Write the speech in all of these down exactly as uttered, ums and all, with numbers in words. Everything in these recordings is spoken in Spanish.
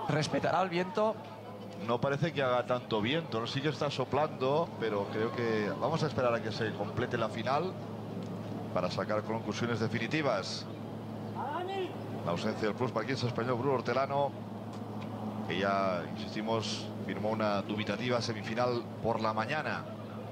respetará el viento. No parece que haga tanto viento, no sí que está soplando, pero creo que vamos a esperar a que se complete la final para sacar conclusiones definitivas. La ausencia del plus para el español Bruno Hortelano, que ya, insistimos, firmó una dubitativa semifinal por la mañana.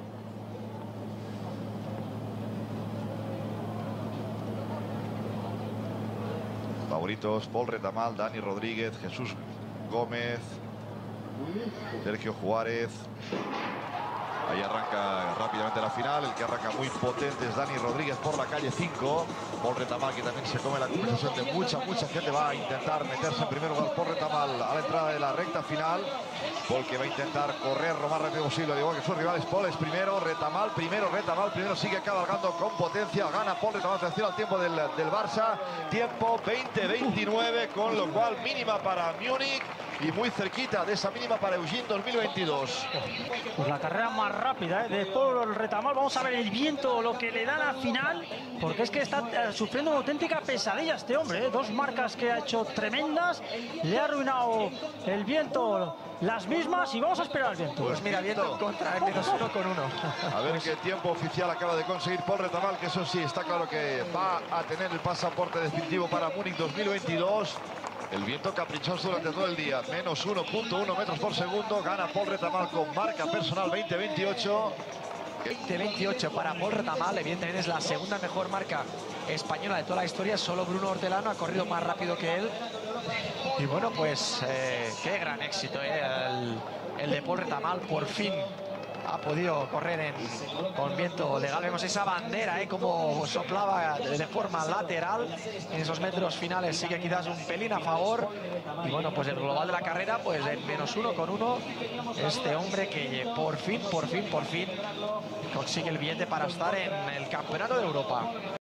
Favoritos: Pol Retamal, Dani Rodríguez, Jesús Gómez, Sergio Juárez. Ahí arranca rápidamente la final. El que arranca muy potente es Dani Rodríguez por la calle cinco. Pol Retamal, que también se come la conversación de mucha, mucha gente. Va a intentar meterse en primer lugar Pol Retamal a la entrada de la recta final. Pol, que va a intentar correr lo más rápido posible, al igual que sus rivales. Pol es primero, Retamal primero, Retamal primero, sigue cabalgando con potencia. Gana Pol Retamal, atención al tiempo del, del Barça. Tiempo veinte veintinueve, con lo cual mínima para Múnich y muy cerquita de esa mínima para Eugene dos mil veintidós. Pues la carrera más rápida, ¿eh?, de Pol Retamal. Vamos a ver el viento, lo que le da la final, porque es que está eh, sufriendo una auténtica pesadilla este hombre, ¿eh? Dos marcas que ha hecho tremendas, le ha arruinado el viento las mismas, y vamos a esperar al viento. Pues mira, viento en contra, en menos uno con uno. A ver qué tiempo oficial acaba de conseguir Pol Retamal, que eso sí, está claro que va a tener el pasaporte definitivo para Múnich dos mil veintidós. El viento caprichoso durante todo el día, menos uno punto uno metros por segundo. Gana Pol Retamal con marca personal veinte veintiocho. veinte veintiocho para Pol Retamal, evidentemente es la segunda mejor marca española de toda la historia. Solo Bruno Hortelano ha corrido más rápido que él. Y bueno, pues eh, qué gran éxito, eh, el, el de Pol Retamal. Por fin ha podido correr en, con viento legal. Vemos esa bandera, eh, como soplaba de forma lateral en esos metros finales. Sigue quizás un pelín a favor. Y bueno, pues el global de la carrera, pues en menos uno con uno. Este hombre que por fin, por fin, por fin consigue el billete para estar en el Campeonato de Europa.